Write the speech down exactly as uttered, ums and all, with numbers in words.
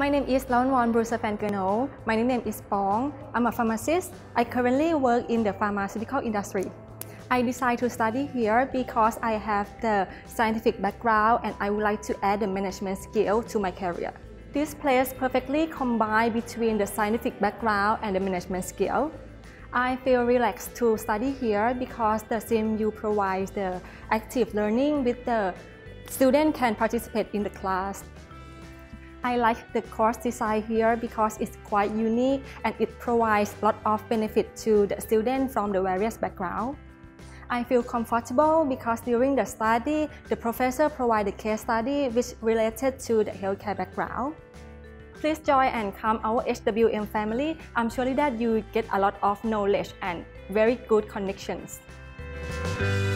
My name is Launwon Brusafankano. My nickname is Pong. I'm a pharmacist. I currently work in the pharmaceutical industry. I decided to study here because I have the scientific background and I would like to add the management skill to my career. This place perfectly combines between the scientific background and the management skill. I feel relaxed to study here because the C M U provides the active learning with the student can participate in the class. I like the course design here because it's quite unique and it provides a lot of benefit to the student from the various backgrounds. I feel comfortable because during the study, the professor provided a case study which related to the healthcare background. Please join and come our H W M family. I'm sure that you get a lot of knowledge and very good connections.